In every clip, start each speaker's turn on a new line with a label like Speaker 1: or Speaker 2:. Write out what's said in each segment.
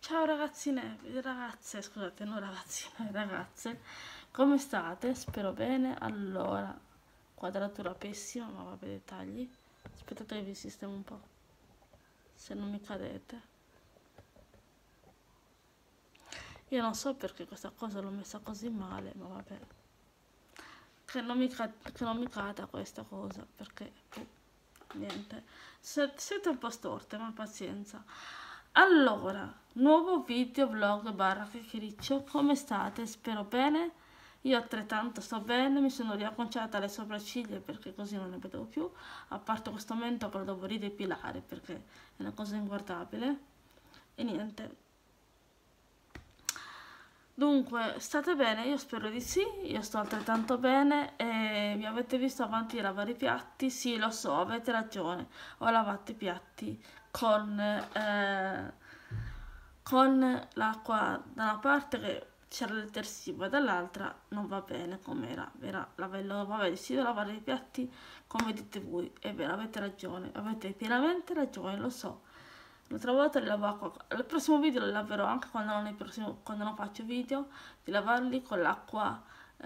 Speaker 1: Ciao ragazzine, ragazze, scusate, non ragazzine, ragazze, come state? Spero bene. Allora, quadratura pessima, ma vabbè, dettagli. Aspettate che vi sistemo un po', se non mi cadete. Io non so perché questa cosa l'ho messa così male, ma vabbè. Che non mi cada questa cosa, perché niente. Siete un po' storte, ma pazienza. Allora, nuovo video vlog barra chiacchiericcio, come state? Spero bene. Io altrettanto sto bene, mi sono riacconciata le sopracciglia perché così non ne vedevo più, a parte questo momento che lo devo ridepilare perché è una cosa inguardabile. E niente. Dunque, state bene? Io spero di sì, io sto altrettanto bene e mi avete visto avanti a lavare i piatti? Sì, lo so, avete ragione, ho lavato i piatti con l'acqua da una parte che c'era il detersivo e dall'altra non va bene come era. Vabbè, sì, devo lavare i piatti come dite voi, è vero, avete ragione, avete pienamente ragione, lo so. L'altra volta li lavo acqua. Al prossimo video li laverò anche quando non faccio video, di lavarli con l'acqua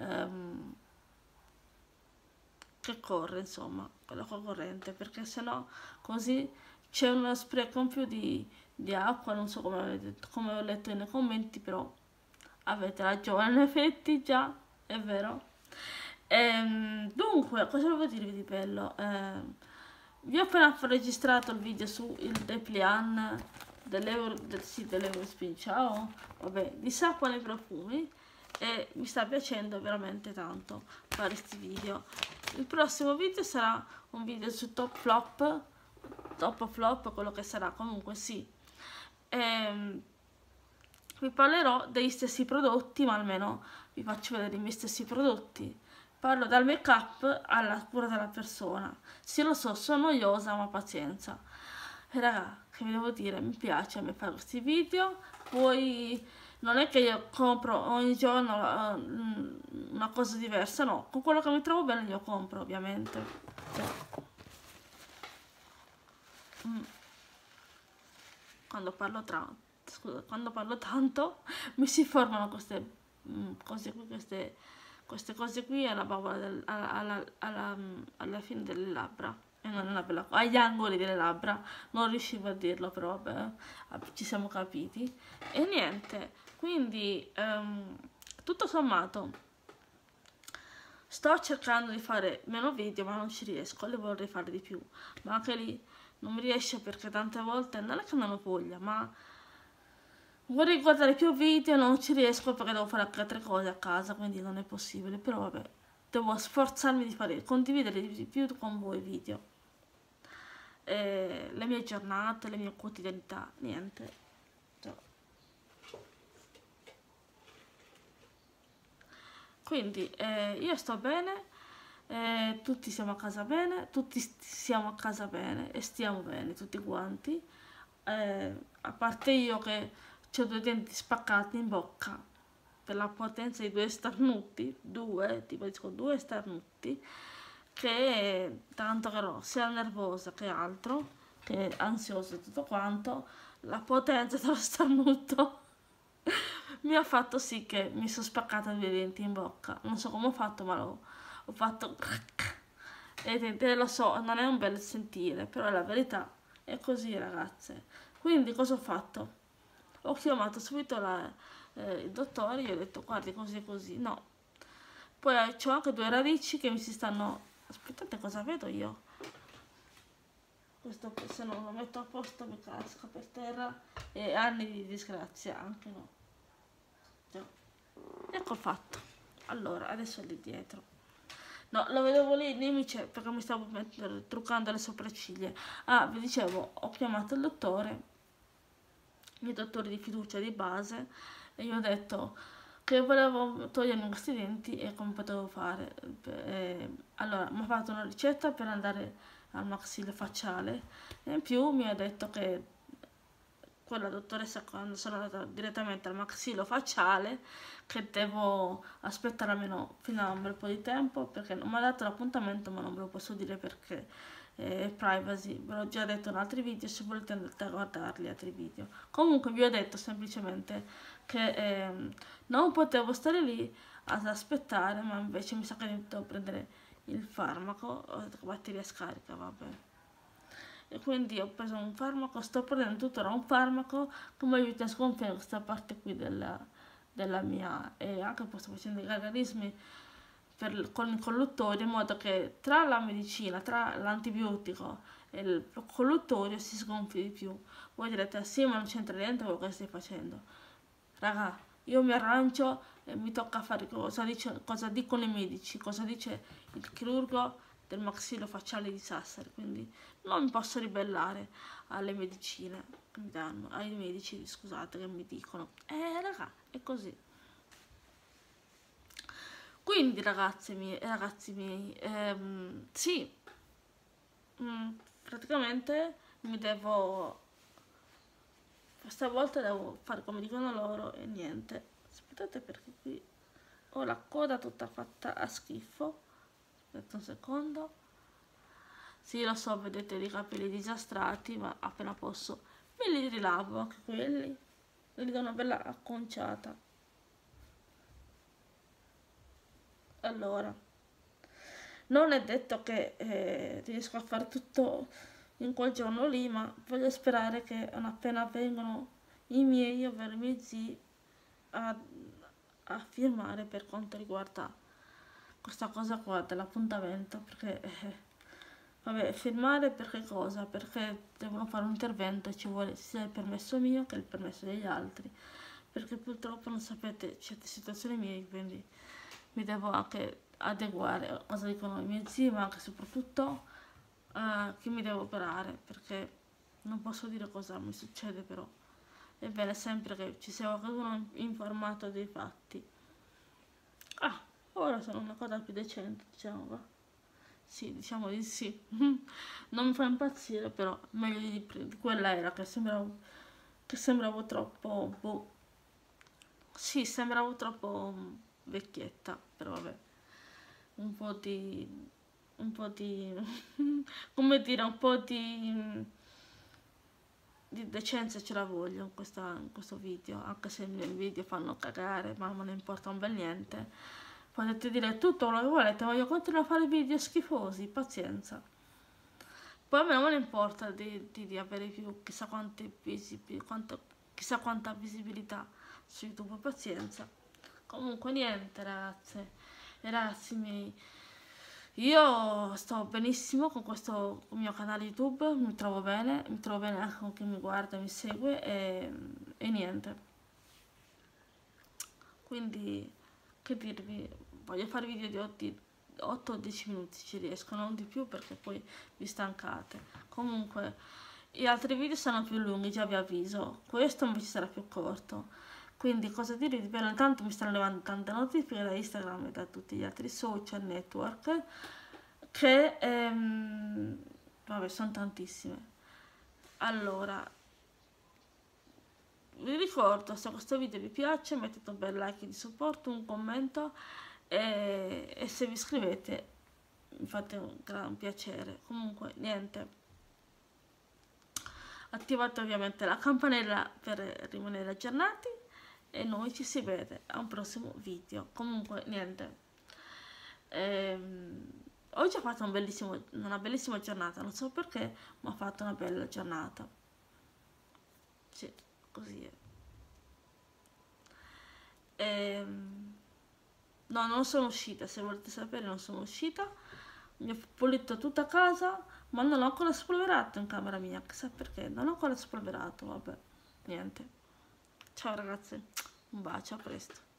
Speaker 1: che corre, insomma, con l'acqua corrente, perché sennò così c'è uno spreco in più di acqua, non so come ho letto nei commenti, però avete ragione, in effetti già, è vero. Dunque, cosa volevo dirvi di bello? Vi ho appena registrato il video su il dépliant dell'Eurospin, ciao, vabbè, di Sapone nei profumi e mi sta piacendo veramente tanto fare questi video. Il prossimo video sarà un video su top o flop, quello che sarà, comunque sì. Vi parlerò degli stessi prodotti, ma almeno vi faccio vedere i miei stessi prodotti. Parlo dal make up alla cura della persona. Sì, lo so, sono noiosa, ma pazienza. E raga, che vi devo dire, mi piace a me fare questi video. Poi non è che io compro ogni giorno una cosa diversa, no. Con quello che mi trovo bene io compro, ovviamente. Cioè, quando parlo tanto mi si formano cose qui, queste cose qui alla bavola alla fine delle labbra e non è una bella cosa, agli angoli delle labbra, non riuscivo a dirlo, però vabbè, ci siamo capiti e niente, quindi tutto sommato sto cercando di fare meno video, ma non ci riesco, le vorrei fare di più, ma anche lì non mi riesce perché tante volte non è che non ho voglia, ma vorrei guardare più video, non ci riesco perché devo fare anche altre cose a casa, quindi non è possibile, però vabbè, devo sforzarmi di condividere di più con voi video, le mie giornate, le mie quotidianità, niente. Già. Quindi io sto bene, tutti siamo a casa bene, tutti siamo a casa bene e stiamo bene tutti quanti, a parte io che ho due denti spaccati in bocca per la potenza di due starnuti, due starnuti, che tanto che ero sia nervosa che altro, che ansiosa e tutto quanto, la potenza dello starnuto mi ha fatto sì che mi sono spaccata due denti in bocca. Non so come ho fatto, ma ho fatto e lo so, non è un bel sentire, però la verità è così, ragazze. Quindi cosa ho fatto? Ho chiamato subito il dottore, gli ho detto guardi così e così, no. Poi ho anche due radici che mi si stanno... Aspettate, cosa vedo io? Questo se non lo metto a posto mi casca per terra e anni di disgrazia anche, no. Già. Ecco fatto. Allora, adesso è lì dietro. No, lo vedevo lì, perché mi stavo truccando le sopracciglia. Ah, vi dicevo, ho chiamato il mio dottore di fiducia di base, e gli ho detto che volevo togliermi questi denti e come potevo fare. Allora, mi ha fatto una ricetta per andare al maxillofacciale e in più mi ha detto che quella dottoressa, quando sono andata direttamente al maxillofacciale, che devo aspettare almeno fino a un bel po' di tempo perché non mi ha dato l'appuntamento, ma non ve lo posso dire perché privacy. Ve l'ho già detto in altri video, se volete andate a guardarli altri video. Comunque vi ho detto semplicemente che non potevo stare lì ad aspettare, ma invece mi sa che devo prendere il farmaco, batteria scarica, vabbè. E quindi ho preso un farmaco, sto prendendo tuttora un farmaco che mi aiuta a sgonfiare questa parte qui della mia, e anche poi sto facendo i gargarismi con il colluttorio, in modo che tra la medicina, tra l'antibiotico e il colluttorio si sgonfi di più. Voi direte, sì, ma non c'entra niente quello che stai facendo. Raga, io mi arrancio e mi tocca fare cosa dicono i medici, cosa dice il chirurgo del maxillofacciale di Sassari, quindi non mi posso ribellare alle medicine che mi danno, ai medici, scusate, che mi dicono. Raga, è così. Quindi ragazzi miei, sì, praticamente stavolta devo fare come dicono loro e niente. Aspettate perché qui ho la coda tutta fatta a schifo. Aspetta un secondo. Sì, lo so, vedete i capelli disastrati, ma appena posso me li rilavo anche quelli. Li do una bella acconciata. Allora, non è detto che riesco a fare tutto in quel giorno lì, ma voglio sperare che non appena vengono i miei, ovvero i miei zii, a firmare per quanto riguarda questa cosa qua dell'appuntamento, perché vabbè, firmare per che cosa? Perché devono fare un intervento e ci vuole sia il permesso mio che il permesso degli altri, perché purtroppo non sapete certe situazioni mie, quindi mi devo anche adeguare a cosa dicono i miei zii, ma anche e soprattutto che mi devo operare, perché non posso dire cosa mi succede, però è bene sempre che ci sia qualcuno informato dei fatti. Ora sono una cosa più decente, diciamo, va. Sì, diciamo di sì. Non mi fa impazzire, però meglio di quella era che sembravo troppo, boh. Sì, sembravo troppo vecchietta, però vabbè. Un po' di come dire, un po' di decenza ce la voglio in questo video, anche se i miei video fanno cagare, ma non importa un bel niente. Potete dire tutto quello che volete, ma io continuo a fare video schifosi, pazienza. Poi a me non importa di avere più chissà chissà quanta visibilità su YouTube, pazienza. Comunque niente ragazzi miei, io sto benissimo con questo mio canale YouTube, mi trovo bene anche con chi mi guarda, mi segue e niente. Quindi, che dirvi, voglio fare video di 8-10 minuti ci riesco, non di più perché poi vi stancate. Comunque, gli altri video saranno più lunghi, già vi avviso, questo invece sarà più corto. Quindi cosa dirvi? Bello, intanto mi stanno levando tante notifiche da Instagram e da tutti gli altri social network che vabbè, sono tantissime. Allora, vi ricordo, se questo video vi piace mettete un bel like di supporto, un commento e se vi iscrivete mi fate un gran piacere. Comunque niente, attivate ovviamente la campanella per rimanere aggiornati e noi ci si vede a un prossimo video. Comunque niente, oggi ho fatto una bellissima giornata, non so perché, ma ho fatto una bella giornata. Sì, così è. No, non sono uscita, se volete sapere non sono uscita. Mi ho pulito tutta casa, ma non ho ancora spolverato in camera mia, chissà perché, non ho ancora spolverato, vabbè, niente. Ciao ragazzi, un bacio, a presto.